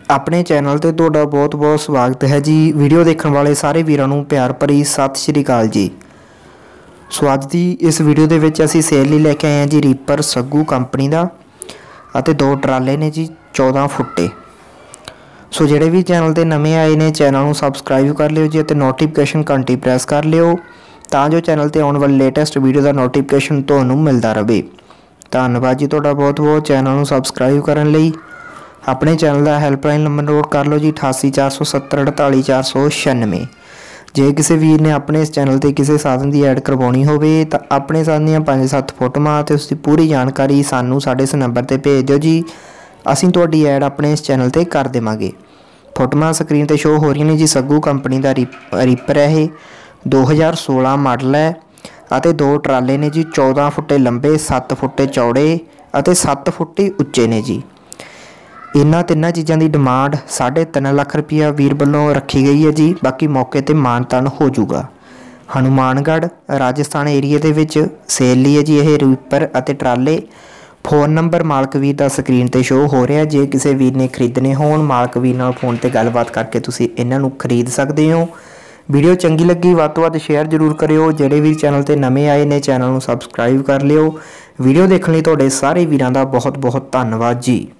अपने चैनल ते तुहाडा बहुत बहुत स्वागत है जी। वीडियो देखने वाले सारे वीरां नूं प्यार भरी सत श्री अकाल जी। सो अज दी इस वीडियो दे विच असीं सेल लई लैके आए हैं जी रीपर सग्गू कंपनी दा अते दो ट्राले ने जी 14 फुट्टे। सो जिहड़े भी चैनल ते नवें आए ने चैनल नूं सबसक्राइब कर लिओ जी अते नोटिफिकेशन घंटी प्रैस कर लिओ तां जो चैनल ते आउण वाली लेटेस्ट वीडियो दा नोटिफिकेशन तुहानूं मिलदा रहे। धन्नवाद जी तुहाडा बहुत बहुत चैनल नूं सबसक्राइब करन लई। अपने चैनल का हैल्पलाइन नंबर नोट कर लो जी 8847 48496। जे किसी वीर ने अपने इस चैनल पर किसी साधन की ऐड करवानी हो तो अपने साधन दी 5-7 फोटोआं ते उसकी पूरी जानकारी सानू साडे इस नंबर पर भेज दिओ जी। असीं तुहाडी ऐड अपने इस चैनल पर कर देवांगे। फोटोआं स्क्रीन पर शो हो रही ने जी। सग्गू कंपनी का रीपर है ये 2016 मॉडल है अते दो ट्राले ने जी 14 फुट्टे लंबे 7 फुट्टे चौड़े अते 7 फुट्टे उच्चे ने जी। इन्हां तिन्नां चीज़ों की डिमांड 3.5 लाख रुपया वीर वालों रखी गई है जी। बाकी मौके पर मानतान हो जूगा। हनुमानगढ़ राजस्थान एरिए दे विच सेल लई है जी यह रीपर अते ट्राले। फोन नंबर मालक वीर का स्क्रीन पर शो हो रहा। जे किसी वीर ने खरीदने होण मालक वीर नाल फोन पर गलबात करके तुसीं इन्हां नूं खरीद सकते हो। वीडियो चंगी लगी वध तो वध शेयर जरूर करियो। जिहड़े भी चैनल ते नवें आए ने चैनल नूं सबसक्राइब कर लिओ। वीडियो देखने लई तुहाडे सारे वीरां दा बहुत बहुत धन्नवाद जी।